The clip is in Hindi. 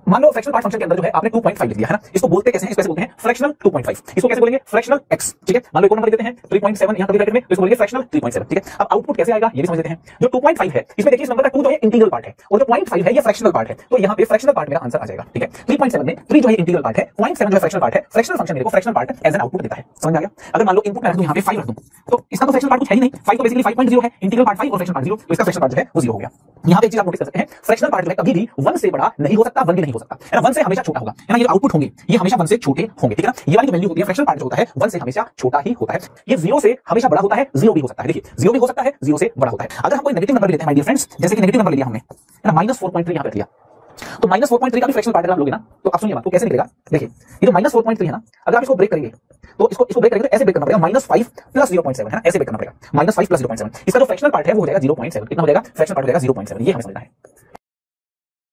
मान लो फ्रैक्शनल पार्ट फंक्शन के अंदर जो है आपने 2.5 लिख दिया है ना, इसको बोलते कैसे हैं, इसको कैसे बोलते हैं फ्रैक्शनल 2.5, इसको कैसे बोलेंगे फ्रैक्शनल x, ठीक है। मान लो एक और नंबर देते हैं 3.7 यहां कभी ब्रैकेट में, तो इसको बोलेंगे फ्रैक्शनल 3.7, ठीक है। अब आउटपुट कैसे आएगा ये भी समझ लेते हैं। जो 2.5 है इसमें देखिए इस नंबर का 2 जो है इंटीग्रल पार्ट है और जो 0.5 है ये फ्रैक्शनल पार्ट है, तो यहां पे फ्रैक्शनल पार्ट मेरा आंसर आ जाएगा, ठीक है। 3.7 में 3 जो है इंटीग्रल पार्ट है, 0.7 जो है फ्रैक्शनल पार्ट है, फ्रैक्शनल फंक्शन मेरे को fractional part as an output देता है, समझ में आ गया। अगर मान लो इनपुट में रख दूं यहां पे 5 रख दूं, तो इसका तो फ्रैक्शनल पार्ट कुछ है ही नहीं, 5 तो बेसिकली 5.0 है, इंटीग्रल पार्ट 5 और फ्रैक्शनल पार्ट 0, तो इसका फ्रैक्शनल पार्ट जो है वो 0 हो गया। यहां पे एक चीज आप नोटिस कर सकते हैं, फ्रैक्शनल पार्ट जो है कभी भी 1 से बड़ा नहीं हो सकता, 1 भी नहीं हो सकता है ना, 1 से हमेशा छोटा होगा, है ना। ये आउटपुट होंगे ये हमेशा 1 से छोटे होंगे, ठीक है ना। ये वाली जो वैल्यू होती है फ्रैक्शनल पार्ट जो होता है 1 से हमेशा छोटा ही होता है, ये 0 से हमेशा बड़ा होता है, 0 भी हो सकता है, देखिए 0 भी हो सकता है, 0 से बड़ा होता है। अगर हम कोई नेगेटिव नंबर लेते हैं माय डियर फ्रेंड्स, जैसे कि नेगेटिव नंबर ले लिया हमने, है ना, -4.3 यहां पे लिया, तो -4.3 का भी फ्रैक्शनल पार्ट अगर आप लोगे ना, तो आप सुनिए बात, तो कैसे निकलेगा, देखिए ये जो -4.3 है ना, अगर आप इसको ब्रेक करेंगे तो इसको ब्रेक करेंगे तो ऐसे ब्रेक करना पड़ेगा, -5 + 0.7, है ना, ऐसे ब्रेक करना पड़ेगा, -5 + 0.7, इसका जो फ्रैक्शनल पार्ट है वो हो जाएगा 0.7, कितना हो जाएगा फ्रैक्शनल पार्ट हो जाएगा 0.7, ये हमें समझना है।